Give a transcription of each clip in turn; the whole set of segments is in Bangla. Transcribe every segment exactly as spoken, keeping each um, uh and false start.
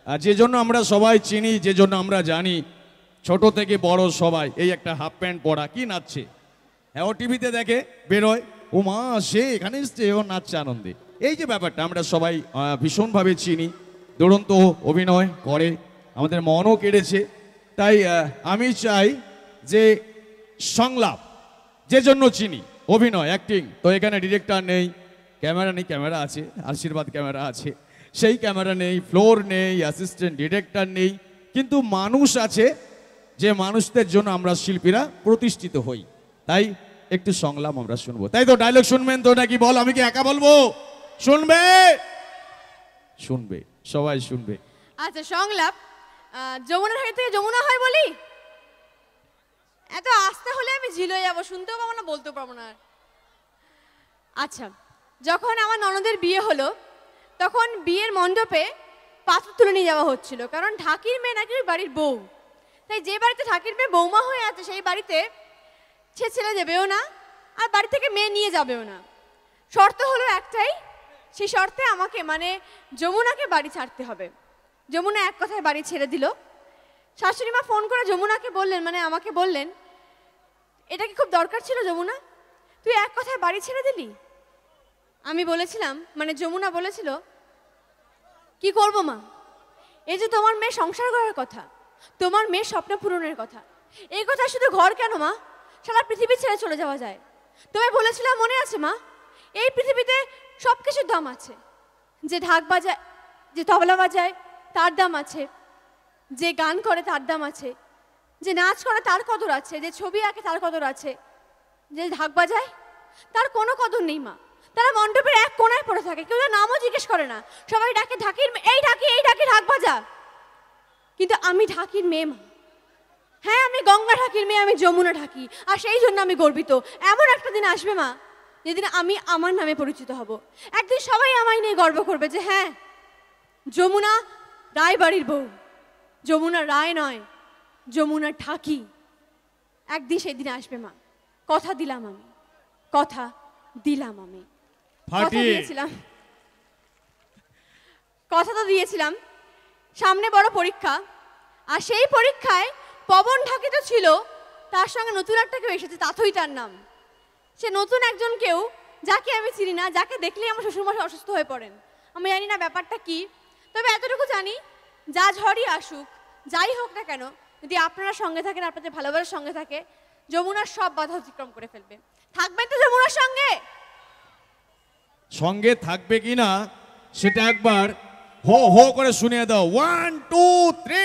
আর যে জন্য আমরা সবাই চিনি, যে জন্য আমরা জানি, ছোট থেকে বড় সবাই এই একটা হাফ প্যান্ট পরা কি নাচছে, হ্যাঁ ও টিভিতে দেখে বেরোয়, ও মা সে এখানে এসছে, ও নাচছে আনন্দে। এই যে ব্যাপারটা আমরা সবাই ভীষণভাবে চিনি। দুরন্ত অভিনয় করে, আমাদের মনও কেড়েছে। তাই আমি চাই যে সংলাপ যে জন্য চিনি, অভিনয় অ্যাক্টিং, তো এখানে ডিরেক্টর নেই, ক্যামেরা নেই, ক্যামেরা আছে, আশীর্বাদ ক্যামেরা আছে, সেই ক্যামেরা নেই, ফ্লোর নেই, অ্যাসিস্ট্যান্ট ডিরেক্টর নেই, কিন্তু মানুষ আছে, যে মানুষদের জন্য আমরা শিল্পীরা প্রতিষ্ঠিত হই। তাই একটু সংলাপ আমরা শুনবো। তাই তো ডায়লগ শুনবেন তো নাকি বল, আমি কি একা বলবো? শুনবে শুনবে সবাই শুনবে। আচ্ছা সংলাপ, যমুনার হাড়ি থেকে যমুনা হয় বলি। এত আস্তে হলে আমি ঝিল হয়ে যাবো, শুনতেও পাবো না, বলতেও পারবো না। আচ্ছা, যখন আমার ননদের বিয়ে হলো তখন বিয়ের মণ্ডপে পাথর তুলে নিয়ে যাওয়া হচ্ছিল, কারণ ঢাকির মেয়ে নাকি বাড়ির বউ। তাই যে বাড়িতে ঢাকির মেয়ে বৌমা হয়ে আছে সেই বাড়িতে সে ছেলে দেবেও না, আর বাড়ি থেকে মেয়ে নিয়ে যাবেও না। শর্ত হলো একটাই, সেই শর্তে আমাকে মানে যমুনাকে বাড়ি ছাড়তে হবে। যমুনা এক কথায় বাড়ি ছেড়ে দিল। শাশুড়ি মা ফোন করে যমুনাকে বললেন, মানে আমাকে বললেন, এটা কি খুব দরকার ছিল যমুনা, তুই এক কথায় বাড়ি ছেড়ে দিলি? আমি বলেছিলাম, মানে যমুনা বলেছিল, কি করব মা, এই যে তোমার মেয়ে সংসার করার কথা, তোমার মেয়ের স্বপ্ন পূরণের কথা, এই কথা শুধু ঘর কেন মা, সারা পৃথিবী ছেড়ে চলে যাওয়া যায়। তোমায় বলেছিলাম মনে আছে মা, এই পৃথিবীতে সব কিছুর দাম আছে। যে ঢাক বাজায়, যে তবলা বাজায় তার দাম আছে, যে গান করে তার দাম আছে, যে নাচ করে তার কদর আছে, যে ছবি আঁকে তার কদর আছে, যে ঢাক বাজায় তার কোনো কদর নেই মা। তারা মণ্ডপের এক কোণায় পড়ে থাকে, কেউ নামও জিজ্ঞেস করে না, সবাই ডাকে ঢাকির, এই ঢাকি, এই ঢাকি, ঢাক বাজা। কিন্তু আমি ঢাকির মেয়ে মা, হ্যাঁ আমি গঙ্গা ঢাকির মেয়ে, আমি যমুনা ঢাকি, আর সেই জন্য আমি গর্বিত। এমন একটা দিন আসবে মা যেদিন আমি আমার নামে পরিচিত হব। একদিন সবাই আমায় নিয়ে গর্ব করবে যে হ্যাঁ যমুনা রায় বাড়ির বউ, যমুনা রায় নয়, যমুনা ঢাকি। একদিন সেই দিন আসবে মা, কথা দিলাম আমি, কথা দিলাম আমি, কথা দিয়েছিলাম, কথা তো দিয়েছিলাম। সামনে বড় পরীক্ষা, আর সেই পরীক্ষায় পবন ঢাকি তো ছিল, তার সঙ্গে নতুন একটা কেউ এসেছে, তাথই তার নাম। সে নতুন একজন কেউ, যাকে আমি চিনি না, যাকে দেখলেই আমার শ্বশুরমশাই অসুস্থ হয়ে পড়েন। আমি জানি না ব্যাপারটা কি, তবে এতটুকু জানি, যা ঝড়ই আসুক, যাই হোক না কেন, যদি আপনারা সঙ্গে থাকেন, আপনাদের ভালোবাসার সঙ্গে থাকে, যমুনার সব বাধা অতিক্রম করে ফেলবে। থাকবেন তো যমুনার সঙ্গে? সঙ্গে থাকবে কিনা সেটা একবার হো হো করে শুনিয়ে দাও, ওয়ান টু থ্রি।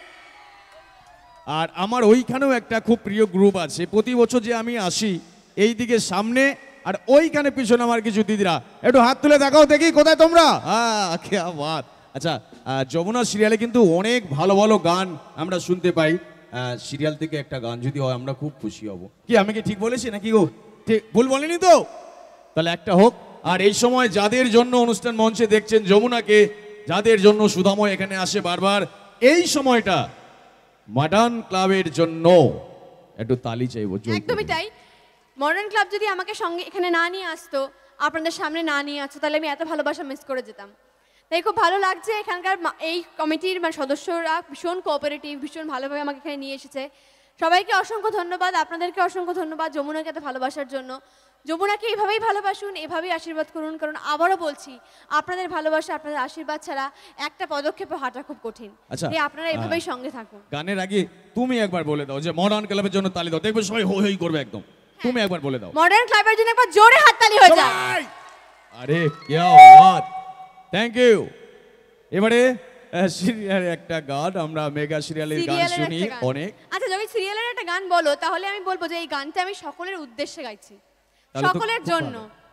আর আমার ওইখানেও একটা খুব প্রিয় গ্রুপ আছে, প্রতি বছর যে আমি আসি এই দিকে সামনে, আর ওইখানে পিছনে আমার কিছু দিদিরা, একটু হাত তুলে দেখাও দেখি কোথায় তোমরা। হ্যাঁ কে বাত। আচ্ছা, যমুনা সিরিয়ালে কিন্তু অনেক ভালো ভালো গান আমরা শুনতে পাই। সিরিয়াল থেকে একটা গান যদি হয় আমরা খুব খুশি হব। কি আমি কি ঠিক বলেছি নাকি গো? ঠিক ভুল বলিনি তো? তাহলে একটা হোক। আর এই সময় যাদের জন্য অনুষ্ঠান মঞ্চে দেখছেন যমুনাকে, যাদের জন্য সুধাময় এখানে আসে বারবার, এই সময়টা মডার্ন ক্লাবের জন্য একটু তালি চাইবো। একদমই তাই। মডার্ন ক্লাব যদি আমাকে সঙ্গে এখানে না নিয়ে আসতো, আপনাদের সামনে না নিয়ে আসতো, তাহলে আমি এত ভালোবাসা মিস করে যেতাম। তাই খুব ভালো লাগছে, এখানকার এই কমিটির সদস্যরা ভীষণ কোঅপারেটিভ, ভীষণ ভালোভাবে আমাকে এখানে নিয়ে এসেছে। সবাইকে অসংখ্য ধন্যবাদ, আপনাদেরকে অসংখ্য ধন্যবাদ যমুনাকে এত ভালোবাসার জন্য। যমুনাকে এভাবেই ভালোবাসুন, এভাবেই আশীর্বাদ করুন, কারণ আবারও বলছি, আপনাদের ভালোবাসা, আপনাদের আশীর্বাদ ছাড়া একটা পদক্ষেপে হাঁটা খুব কঠিন। তাই আপনারা এভাবেই সঙ্গে থাকুন। গানের আগে তুমি একবার বলে দাও যে মডার্ন ক্লাবের জন্য তালি দাও, দেখবে সবাই হই হই করবে একদম। তুমি একবার বলে দাও, মডার্ন ক্লাবের জন্য একবার জোরে হাততালি হয়ে যায়। আরে কি বাত, থ্যাংক ইউ। এবারে সিরিয়ালের একটা গান, আমরা মেগা সিরিয়ালের গান শুনি অনেক। আচ্ছা, যদি সিরিয়ালের একটা গান বলো তাহলে আমি বলবো যে এই গানটা আমি সকলের উদ্দেশ্যে গাইছি, সকলের জন্য।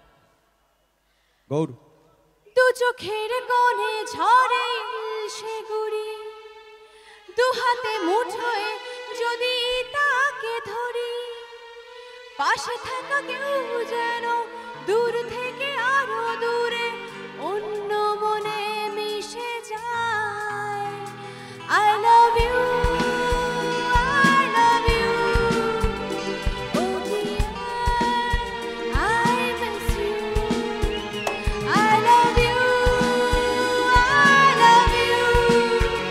গৌর দু চোখের কোণে ঝরে সে গুড়ি, দু হাতে মুঠোয় যদি তাকে ধরি, পাশে থাকা কেউ যেন দূর থেকে আরো দূরে অন্য মনে মিশে যায়। I love you, I love you, oh dear, I miss you. I love you, I love you,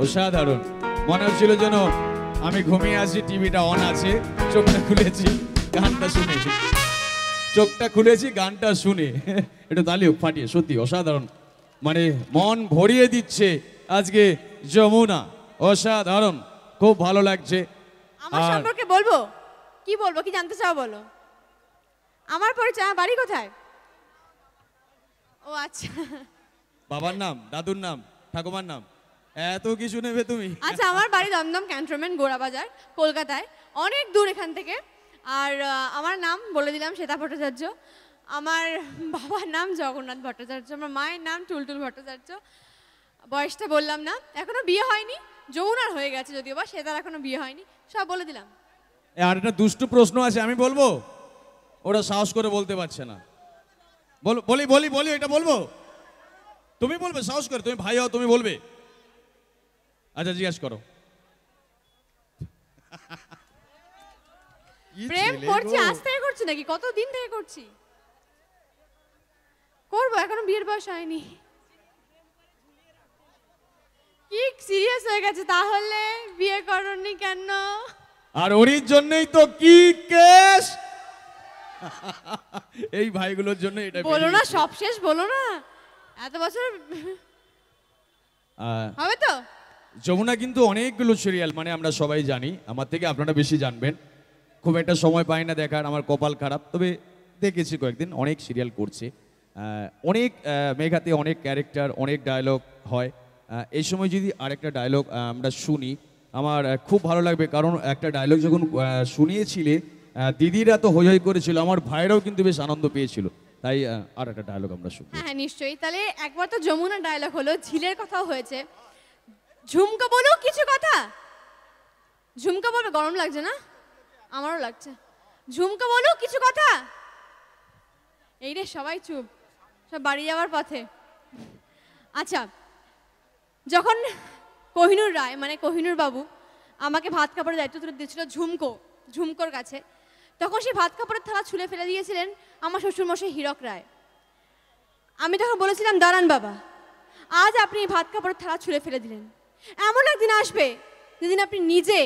অসাধারণ। মনে হচ্ছিল যেন আমি ঘুমিয়ে আছি, টিভিটা অন আছে, চোখটা খুলেছি গানটা শুনে, চোখটা খুলেছি গানটা শুনে। এটা তালিও ফাটিয়ে, সত্যি অসাধারণ, মানে মন ভরিয়ে দিচ্ছে আজকে যমুনা, অসাধারণ, খুব ভালো লাগছে। আমার আর সম্পর্কে বলবো, কি বলবো, কি জানতে চাও বলো? আমার পরিচয়, আমার বাড়ি কোথায়? ও আচ্ছা, বাবার নাম, দাদুর নাম, ঠাকুমার নাম, এত কিছু নেবে তুমি? আচ্ছা আমার বাড়ি দমদম ক্যান্টনমেন্ট, গোড়াবাজার, কলকাতায়, অনেক দূর এখান থেকে। আর আহ, আমার নাম বলে দিলাম শ্বেতা ভট্টাচার্য। আমার বাবার নাম জগন্নাথ ভট্টাচার্য, আমার মায়ের নাম টুলটুল ভট্টাচার্য। বয়সটা বললাম না, এখনো বিয়ে হয়নি, যমুনার হয়ে গেছে যদিও বা, শ্বেতার এখনো বিয়ে হয়নি, সব বলে দিলাম। এ, আর একটা দুষ্টু প্রশ্ন আছে, আমি বলবো? ওরা সাহস করে বলতে পারছে না। বল, বলি বলি বলি এটা বলবো? তুমি বলবে সাহস করে, তুমি ভাই হও, তুমি বলবে? আচ্ছা জিজ্ঞাসা করো। কি প্রেম ছেলে করছি, গো। আজ থেকে করছি নাকি, কত দিন থেকে করছি? করবো, এখনো বিয়ের বয়স হয়নি। কি সিরিয়াস হয়ে গেছে তাহলে, বিয়ে করনি কেন? আর ওরির জন্যই তো কি কেস, এই ভাইগুলোর জন্য এটা বলো না, বেরিয়েছে। সব শেষ বলো না, এত বছর আহ, হবে তো। যমুনা কিন্তু অনেকগুলো সিরিয়াল, মানে আমরা সবাই জানি, আমার থেকে আপনারা বেশি জানবেন, খুব একটা সময় পাই না দেখার, আমার কপাল খারাপ, তবে দেখেছি কয়েকদিন, অনেক সিরিয়াল করছে, আহ, অনেক আহ, মেঘাতে অনেক ক্যারেক্টার, অনেক ডায়লগ হয়। আহ, এই সময় যদি আরেকটা ডায়লগ আমরা শুনি, আমার আহ, খুব ভালো লাগবে, কারণ একটা ডায়লগ যখন আহ, শুনিয়েছিলে, আহ, দিদিরা তো হই হই করেছিল, আমার ভাইরাও কিন্তু বেশ আনন্দ পেয়েছিল, তাই আহ, আর একটা ডায়লগ আমরা শুনবো। হ্যাঁ হ্যাঁ নিশ্চয়ই, তাহলে একবার তো যমুনা ডায়লগ হলো, ঝিলের কথাও হয়েছে, ঝুমকা বলো কিছু কথা। ঝুমকা বলবে, গরম লাগছে না? আমারও লাগছে। ঝুমকা বলো কিছু কথা। এই রে সবাই চুপ, সব বাড়ি যাওয়ার পথে। আচ্ছা, যখন কোহিনূর রায় মানে কোহিনূর বাবু আমাকে ভাত কাপড়ের দায়িত্ব তুলে দিয়েছিল ঝুমকো, ঝুমকোর কাছে, তখন সেই ভাত কাপড়ের থালা ছুলে ফেলে দিয়েছিলেন আমার শ্বশুরমশাই হীরক রায়। আমি তখন বলেছিলাম, দাঁড়ান বাবা, আজ আপনি এই ভাত কাপড়ের থালা ছুলে ফেলে দিলেন, এমন একদিন আসবে যেদিন আপনি নিজে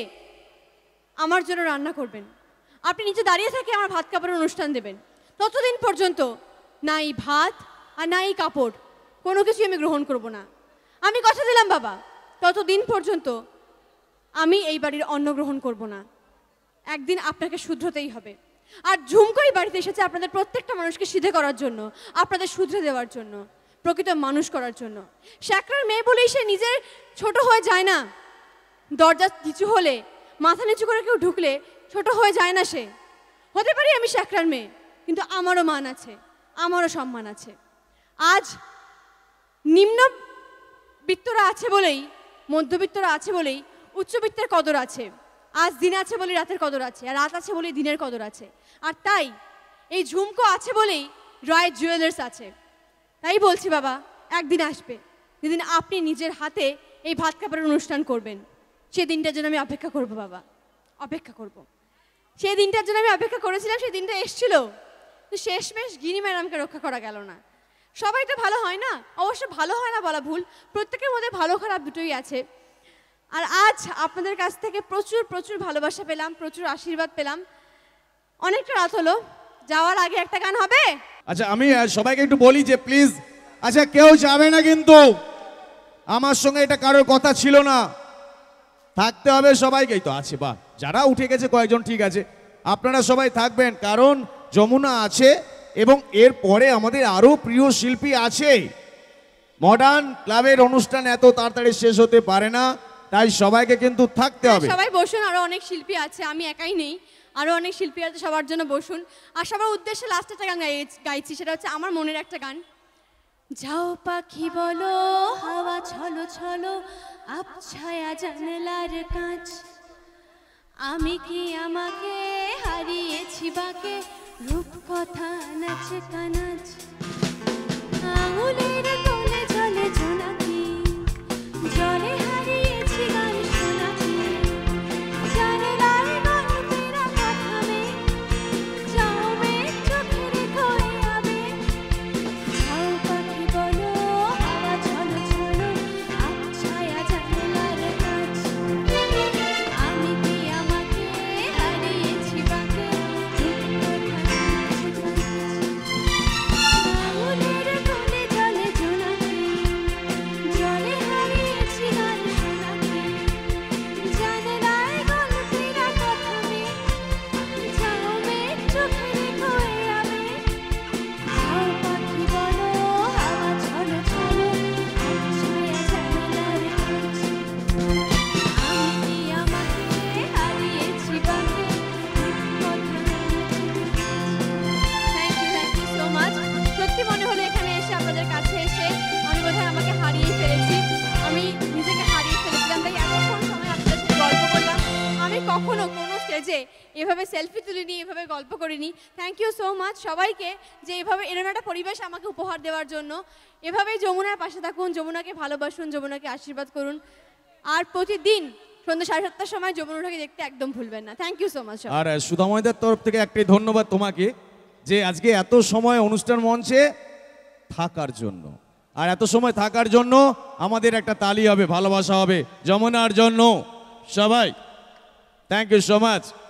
আমার জন্য রান্না করবেন, আপনি নিজে দাঁড়িয়ে থেকে আমার ভাত কাপড়ের অনুষ্ঠান দেবেন, ততদিন পর্যন্ত না এই ভাত আর না এই কাপড়, কোনো কিছুই আমি গ্রহণ করব না। আমি কথা দিলাম বাবা, ততদিন পর্যন্ত আমি এই বাড়ির অন্ন গ্রহণ করব না। একদিন আপনাকে শুধরতেই হবে। আর ঝুমকো এই বাড়িতে এসেছে আপনাদের প্রত্যেকটা মানুষকে সিধে করার জন্য, আপনাদের শুধরে দেওয়ার জন্য, প্রকৃত মানুষ করার জন্য। শ্যাকরার মেয়ে বলেই সে নিজের ছোট হয়ে যায় না, দরজা নিচু হলে, মাথা নিচু করে কেউ ঢুকলে ছোট হয়ে যায় না সে। হতে পারি আমি শ্যাকরার মেয়ে, কিন্তু আমারও মান আছে, আমারও সম্মান আছে। আজ নিম্ন বিত্তরা আছে বলেই, মধ্যবিত্তরা আছে বলেই উচ্চবিত্তের কদর আছে। আজ দিন আছে বলেই রাতের কদর আছে, আর রাত আছে বলেই দিনের কদর আছে। আর তাই এই ঝুমকো আছে বলেই রয় জুয়েলার্স আছে। তাই বলছি বাবা, একদিন আসবে যেদিন আপনি নিজের হাতে এই ভাত কাপড়ের অনুষ্ঠান করবেন। সেই দিনটার জন্য আমি অপেক্ষা করব বাবা, অপেক্ষা করব। সেই দিনটার জন্য আমি অপেক্ষা করেছিলাম, সেই দিনটা এসছিল, তো শেষমেশ গিনি ম্যাডামকে রক্ষা করা গেল না। সবাই তো ভালো হয় না, অবশ্য ভালো হয় না বলা ভুল, প্রত্যেকের মধ্যে ভালো খারাপ দুটোই আছে। আর আজ আপনাদের কাছ থেকে প্রচুর প্রচুর ভালোবাসা পেলাম, প্রচুর আশীর্বাদ পেলাম। অনেকটা রাত হলো, যাওয়ার আগে একটা গান হবে। আচ্ছা আমি আহ, সবাইকে একটু বলি যে প্লিজ, আচ্ছা কেউ যাবে না কিন্তু, আমার সঙ্গে এটা কারোর কথা ছিল না, থাকতে হবে সবাইকেই। তো আছে, বাহ, যারা উঠে গেছে কয়েকজন ঠিক আছে, আপনারা সবাই থাকবেন, কারণ যমুনা আছে এবং এর পরে আমাদের আরো প্রিয় শিল্পী আছে। মডার্ন ক্লাবের অনুষ্ঠান এত তাড়াতাড়ি শেষ হতে পারে না, তাই সবাইকে কিন্তু থাকতে হবে। সবাই বসুন, আরো অনেক শিল্পী আছে, আমি একাই নেই, আরো অনেক শিল্পী আছে, সবার জন্য বসুন। আর সবার উদ্দেশ্যে লাস্ট একটা গান গাই- গাইছি, সেটা হচ্ছে আমার মনের একটা গান। যাও পাখি বলো হাওয়া ছলো ছলো, আবছায়া জানলার কাঁচ, আমি কি আমাকে হারিয়েছি বাকে, রূপ কথা নাচ কানাচ, আঙুলের কোলে জলে জোনাকি, জলে হারিয়েছি গান শোনাকি, জানলার গল্পেরা কথা মে, যাও মে চোখে রেখো এ আবেগ, যাও পাখি বলো হাওয়া ছলো ছলো, আবছায়া জানলার কখনো কোনো স্টেজে এভাবে সেলফি তুলিনি, এভাবে গল্প করিনি। থ্যাংক ইউ সো মাচ সবাইকে যে এভাবে এরকম একটা পরিবেশ আমাকে উপহার দেওয়ার জন্য। এভাবেই যমুনার পাশে থাকুন, যমুনাকে ভালোবাসুন, যমুনাকে আশীর্বাদ করুন। আর প্রতিদিন সন্ধ্যা সাড়ে সাতটার সময় যমুনাটাকে দেখতে একদম ভুলবেন না। Thank you so much. আর সুধাময়দের তরফ থেকে একটাই ধন্যবাদ তোমাকে, যে আজকে এত সময় অনুষ্ঠান মঞ্চে থাকার জন্য, আর এত সময় থাকার জন্য আমাদের একটা তালি হবে, ভালোবাসা হবে যমুনার জন্য সবাই। Thank you so much.